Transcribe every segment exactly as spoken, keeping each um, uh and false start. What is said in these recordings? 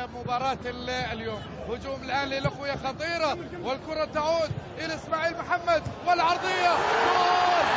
مباراة اليوم. هجوم الآن للأخوية خطيرة، والكرة تعود إلى إسماعيل محمد والعرضية. جول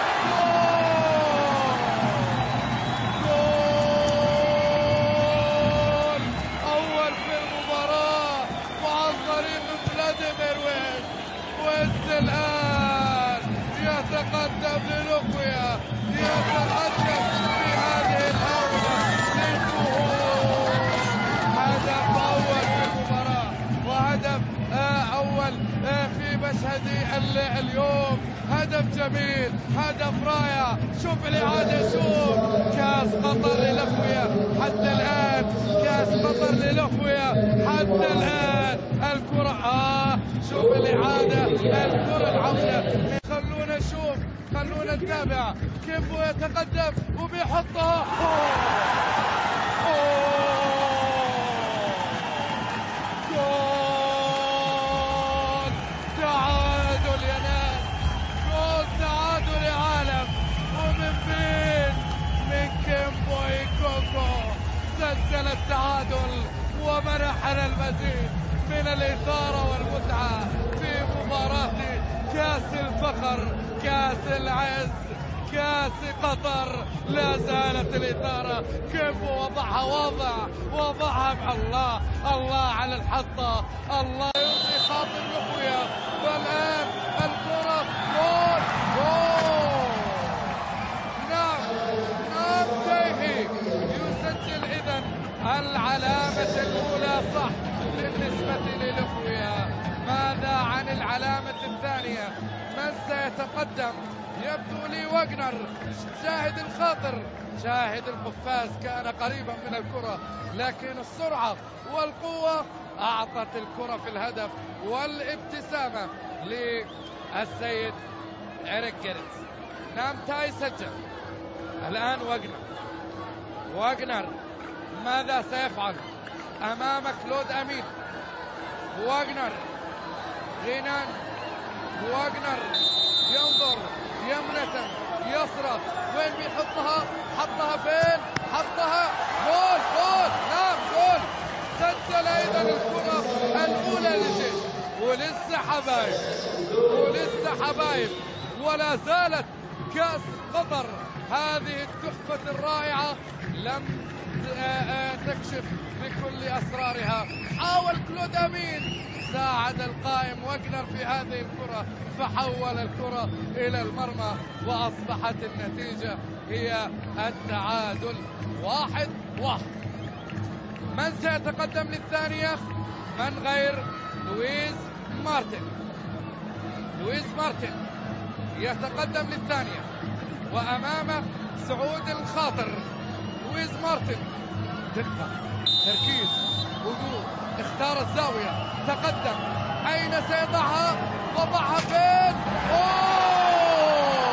جول أول في المباراة وعن طريق فلاديمير ويز. ويز الآن يتقدم للأخوية، يتقدم في هذه الأولى للظهور. هدف أول في المباراة وهدف أول في مشهد اليوم. هدف جميل، هدف رائع. شوف الإعادة، شوف كاس قطر للأخوية حتى الآن، كاس قطر للأخوية حتى الآن. الكرة آه شوف الإعادة، الكرة العودة. خلونا نشوف، خلونا نتابع. كيمبو يتقدم وبيحطها. أوه. أوه. جول تعادل يا ناس، جول تعادل يا عالم. ومن فين؟ من كيمبو إيكوكو سجل التعادل ومنحنا المزيد من الإثارة والمتعة في مباراة كاس الفخر، كاس العز، كاس قطر. لا زالت الإثارة. كيمبو وضعها واضع، وضعها مع الله، الله على الحطة، الله يرضي خاطر الأخوية. والآن الكرة جول جول. نعم نعم تيهي يسجل إذن العلامة الأولى صح بالنسبة للأخوية. ماذا عن العلامة الثانية؟ من سيتقدم؟ يبدو لي واغنر. شاهد الخاطر، شاهد القفاز كان قريبا من الكرة، لكن السرعة والقوة أعطت الكرة في الهدف والابتسامة للسيد إريك جيرتس. نام تاي سجل. الآن واغنر. واغنر ماذا سيفعل أمام كلود أمين؟ واغنر، غينان، واغنر ينظر يمنة يسرى، وين بيحطها؟ حطها فين؟ حطها جول جول. نعم جول. سجل أيضا الكرة الأولى للجيش. ولسه حبايب، ولسه حبايب، ولا زالت كأس قطر هذه التحفة الرائعة لم تكشف بكل أسرارها. حاول كلود أمين، ساعد القائم واغنر في هذه الكرة، فحول الكرة إلى المرمى، وأصبحت النتيجة هي التعادل واحد واحد. من سيتقدم للثانية؟ من غير لويس مارتن. لويس مارتن يتقدم للثانية، وأمامه سعود الخاطر. لويس مارتن دقة، تركيز، هدوء، اختار الزاوية، تقدم. أين سيضعها؟ وضعها فين؟ أوه!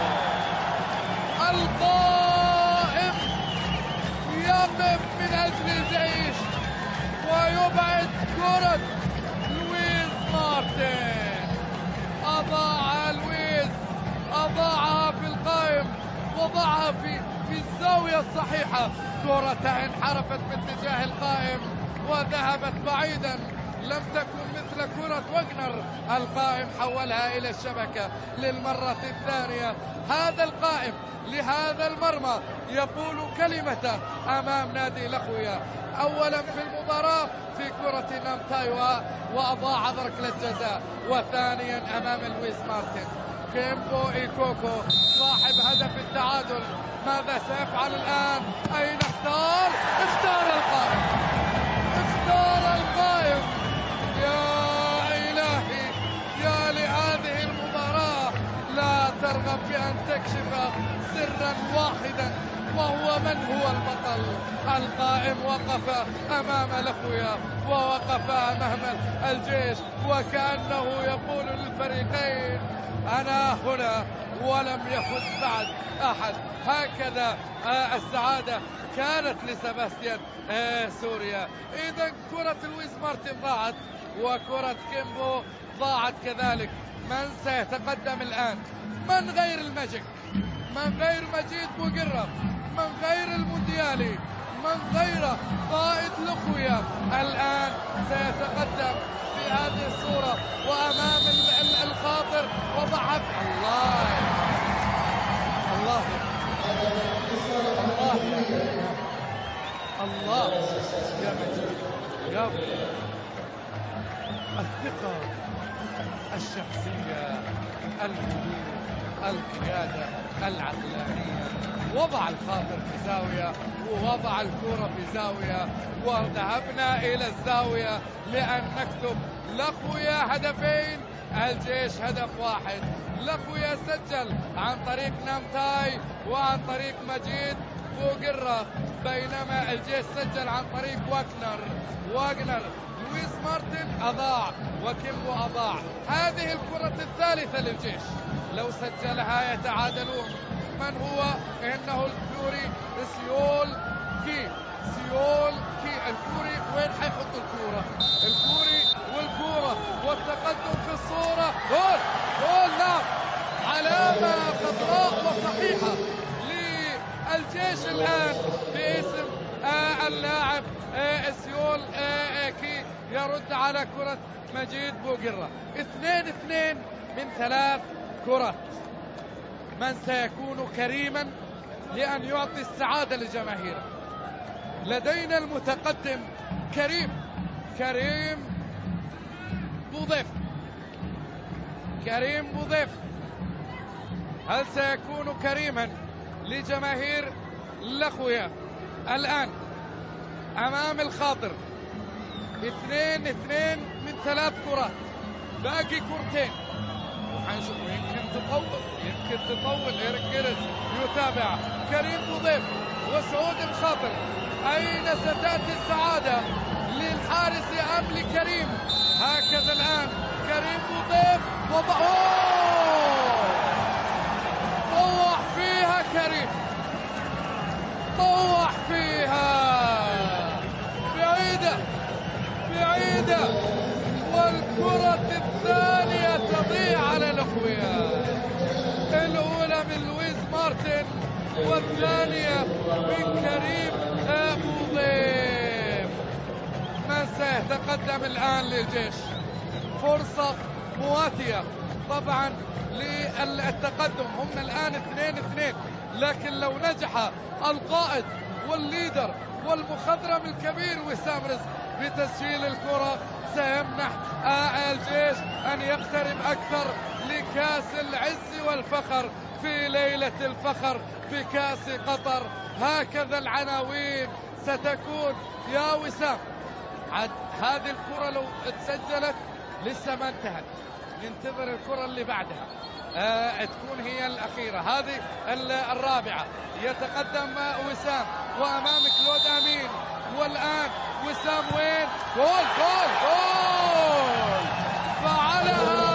القائم يقف من أجل الجيش ويبعد كرة لويس مارتن. أضاع لويس، أضاعها في القائم، وضعها في في الزاوية الصحيحة. كرة انحرفت باتجاه القائم وذهبت بعيدا، لم تكن مثل كرة واغنر. القائم حولها إلى الشبكة للمرة الثانية. هذا القائم لهذا المرمى يقول كلمته أمام نادي الأخوية. أولا في المباراة في كرة نامتاي وأضاع ركلة جزاء، وثانيا أمام لويس مارتن. كيمبو إيكوكو صاحب هدف التعادل، ماذا سيفعل الآن؟ أين اختار؟ اختار القائم، اختار القائم. يا إلهي، يا لهذه المباراة لا ترغب بأن تكشف سرا واحدا، وهو من هو البطل. القائم وقف أمام الأخوية، ووقف أمام الجيش، وكأنه يقول للفريقين أنا هنا ولم يفز بعد أحد. هكذا آه السعادة كانت لسباستيان آه سوريا. إذا كرة لويس مارتن ضاعت، وكرة كيمبو ضاعت كذلك. من سيتقدم الآن؟ من غير الماجيك، من غير مجيد بوقرة، من غير المونديالي، من غيره قائد الأخوية الآن سيتقدم في هذه الصورة وأمام الخاطر وضعف. الله الله الله الله يا مجيد يا الثقة الشخصية، الهدوء، القيادة العقلانية. وضع الخاطر في زاوية ووضع الكرة في زاوية، وذهبنا إلى الزاوية لأن نكتب الأخويا هدفين، الجيش هدف واحد. الأخويا سجل عن طريق نامتاي وعن طريق مجيد بوقرة، بينما الجيش سجل عن طريق واغنر واغنر لويس مارتن أضاع وكيمبو أضاع. هذه الكرة الثالثة للجيش، لو سجلها يتعادلون. من هو؟ إنه الكوري سيول كي سيول كي الكوري. وين حيحط الكورة؟ الكوري والكورة والتقدم في الصورة. جول جول نعم، علامة خضراء وصحيحة للجيش الآن باسم آه اللاعب آه سيول آه كي يرد على كرة مجيد بوقرة. اثنين اثنين من ثلاث كرات. من سيكون كريما لأن يعطي السعادة لجماهيره؟ لدينا المتقدم كريم كريم بوضيف كريم بوضيف. هل سيكون كريما لجماهير الأخويا الآن أمام الخاطر؟ اثنين اثنين من ثلاث كرات، باقي كرتين وحنشوف. يمكن تطول يمكن تطول إيريك يتابع كريم بوضيف وسعود الخاطر. أين ستأتي السعادة للحارس أم لكريم؟ هكذا الآن كريم بوضيف وضعوه طوح فيها كريم، طوح فيها بعيدة بعيدة، والكرة الثانية تضيع على الأخويا. الأولى من لويس مارتن والثانية من كريم بوضيف. من سيتقدم الآن للجيش؟ فرصة مواتية طبعا للتقدم، هم الآن اثنين اثنين، لكن لو نجح القائد والليدر والمخضرم الكبير وسام رزق بتسجيل الكرة سيمنح الجيش أن يقترب أكثر لكأس العز والفخر في ليلة الفخر في كأس قطر. هكذا العناوين ستكون يا وسام. عد هذه الكرة لو تسجلت لسه ما انتهت، ننتظر الكرة اللي بعدها آه تكون هي الأخيرة. هذه الرابعة. يتقدم وسام وأمام كلود أمين، والآن وسام وين؟ جول جول جول! فعلها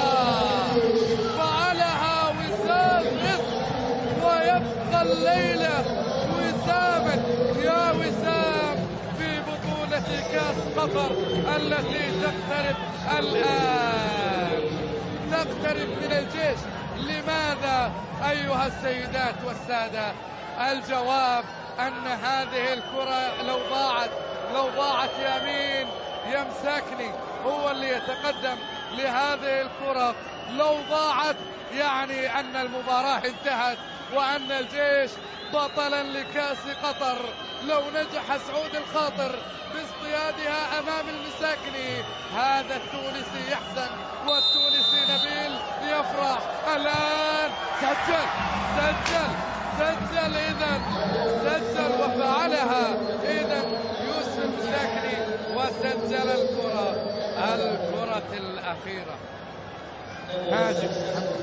فعلها وسام رزق، ويبقى الليلة وساما يا وسام في بطولة كأس قطر التي تقترب الآن، تقترب من الجيش. لماذا أيها السيدات والسادة؟ الجواب أن هذه الكرة لو ضاعت لو ضاعت يمين يمسكني هو اللي يتقدم لهذه الكرة. لو ضاعت يعني أن المباراة انتهت وأن الجيش بطلا لكأس قطر. لو نجح سعود الخاطر باصطيادها أمام المساكني، هذا التونسي يحزن والتونسي نبيل يفرح. الآن سجل سجل سجل إذن سجل وفعلها إذن يوسف المساكني وسجل الكرة الكرة الأخيرة. ماجد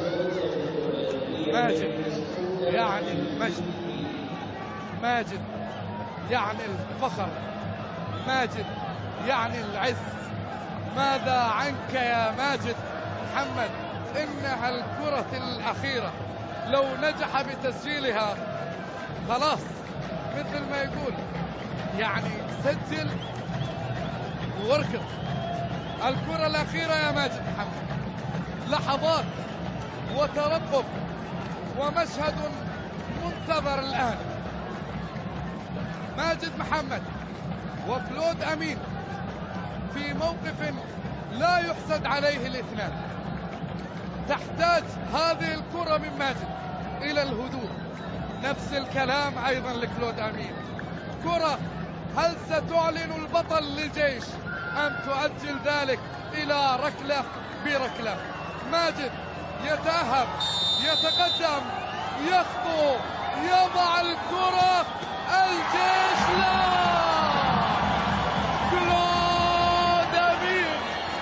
ماجد يعني المجد، ماجد يعني الفخر، ماجد يعني العز. ماذا عنك يا ماجد محمد؟ إنها الكرة الأخيرة، لو نجح بتسجيلها خلاص مثل ما يقول يعني سجل واركض. الكرة الأخيرة يا ماجد محمد، لحظات وترقب ومشهد منتظر الآن. ماجد محمد وكلود أمين في موقف لا يحسد عليه الاثنان. تحتاج هذه الكرة من ماجد إلى الهدوء، نفس الكلام أيضا لكلود أمين. كرة، هل ستعلن البطل للجيش أم تؤجل ذلك إلى ركلة بركلة؟ ماجد يتأهب، يتقدم، يخطو، يضع الكرة، الجيش لا. كلود أمين،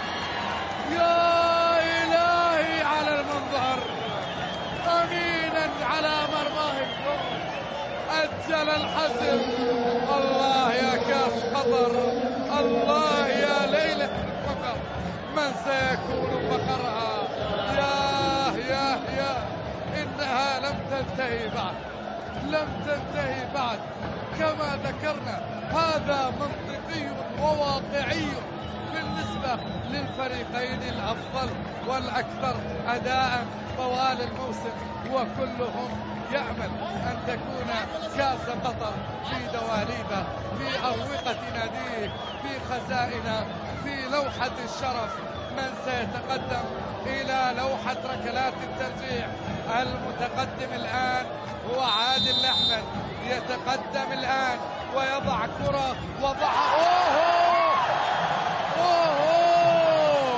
يا إلهي على المنظر، أمينا على مرماه أجل الحسم. الله يا كاس قطر، الله يا ليلة الفخر، من سيكون فخرها؟ ياه ياه ياه، إنها لم تنتهي بعد، لم تنتهي بعد. كما ذكرنا هذا منطقي وواقعي بالنسبة للفريقين الأفضل والأكثر أداء طوال الموسم، وكلهم يأمل أن تكون كأس قطر في دواليبه، في أروقة ناديه، في خزائنه، في لوحة الشرف. من سيتقدم إلى لوحة ركلات الترجيح؟ المتقدم الآن هو عادل الأحمد، يتقدم الآن ويضع كرة، وضعها. أوه أوه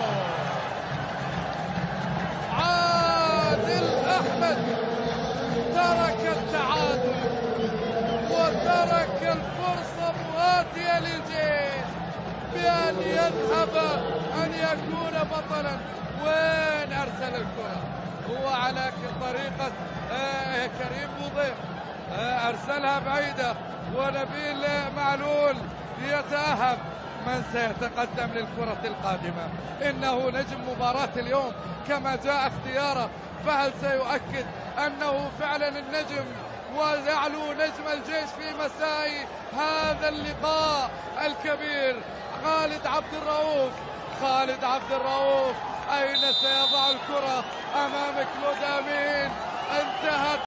عادل أحمد ترك التعادل وترك الفرصة مواتية للجيش بأن يذهب أن يكون بطلا. وين أرسل الكرة؟ هو على طريقة آه كريم بوضيف، آه أرسلها بعيدة، ونبيل معلول يتأهب. من سيتقدم للكرة القادمة؟ إنه نجم مباراة اليوم كما جاء اختياره، فهل سيؤكد أنه فعلا النجم ويعلو نجم الجيش في مساء هذا اللقاء الكبير؟ خالد عبد الرؤوف، خالد عبد الرؤوف أين سيضع الكرة؟ أمام كلود أمين. انتهت